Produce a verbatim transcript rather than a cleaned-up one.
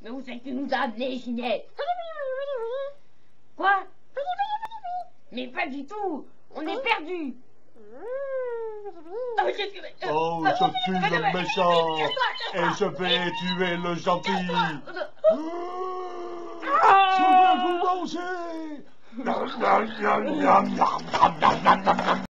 Mais où c'est que tu nous as amenés, Ginette? Quoi? Mais pas du tout. On est perdus. Oh, je suis le méchant et je vais tuer le gentil. Je vais vous manger.